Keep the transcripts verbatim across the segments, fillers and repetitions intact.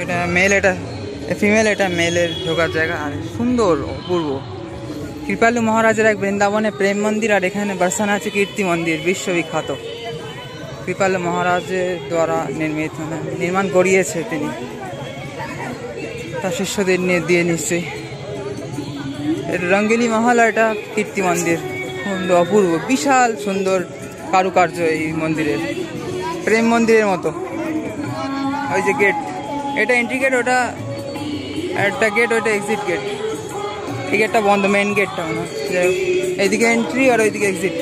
এটা মেল, এটা ফিমেল, এটা মেলের ঢোকার জায়গা। আর সুন্দর অপূর্ব কৃপালু মহারাজের এক বৃন্দাবনে প্রেম মন্দির, আর এখানে বর্ষানাচি কীর্তি মন্দির বিশ্ববিখ্যাত। কৃপালু মহারাজের দ্বারা নির্মিত, মানে নির্মাণ করিয়েছে তিনি তার শিষ্যদের নিয়ে দিয়ে নিশ্চয়ই। এটা রঙ্গিনী মহল, এটা কীর্তি মন্দির, সুন্দর অপূর্ব বিশাল সুন্দর কারুকার্য এই মন্দিরের, প্রেম মন্দিরের মতো। ওই যে গেট, এটা এন্ট্রি গেট, ওটা একটা গেট, ওইটা এক্সিট গেট। এই গেটটা বন্ধ, মেন গেটটা মনে হয়। এইদিকে এন্ট্রি আর ওইদিকে এক্সিট।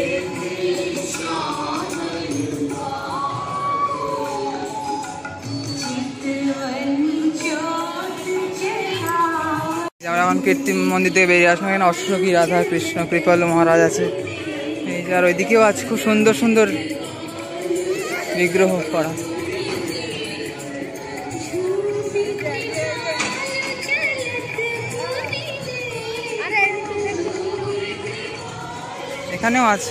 আমরা এখন কীর্তি মন্দির থেকে বেরিয়ে আসলাম। এখানে অশ্বকী, রাধা কৃষ্ণ, কৃপালু মহারাজ আছে। এই যে আর ওইদিকেও আছে খুব সুন্দর সুন্দর বিগ্রহ করা। এখানেও আছে।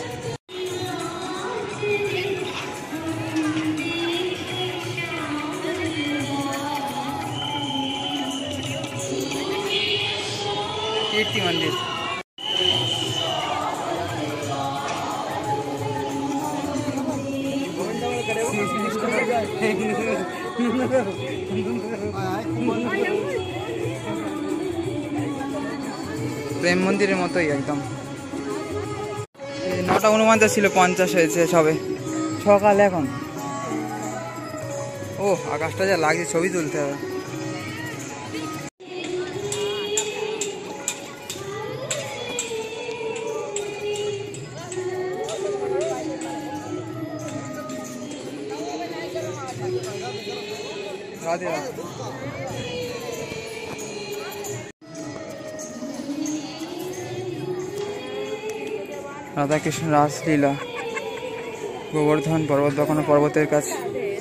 কীর্তি মন্দির। প্রেম মন্দিরের মতোই একদম। নটা অনুমানটা ছিল, পঞ্চাশ হয়েছে সবে সকাল এখন। ও আকাশটা যা লাগছে, ছবি তুলতে হবে। রাধে রাধে। রাধাকৃষ্ণ রাসলীলা, গোবর্ধন পর্বত বা কোনো পর্বতের কাছে।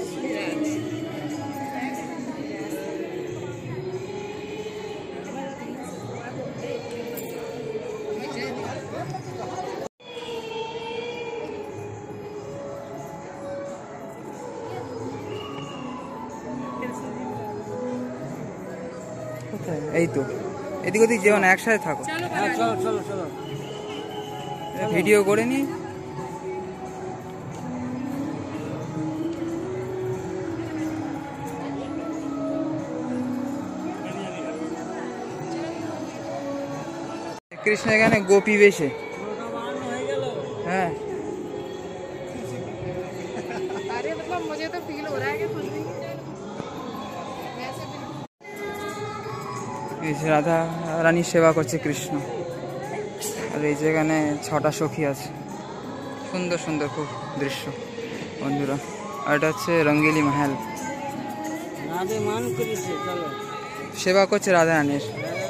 এই তো এদিক ওদিক যেমন একসাথে থাকো, ভিডিও করে নি। কৃষ্ণ এখানে গোপী বেশে। হ্যাঁ রাধা রানীর সেবা করছে কৃষ্ণ। আর এই যেখানে ছটা সখী আছে, সুন্দর সুন্দর খুব দৃশ্য বন্ধুরা। আর এটা হচ্ছে রঙ্গিনী মহল, সেবা করছে রাধা রানীর।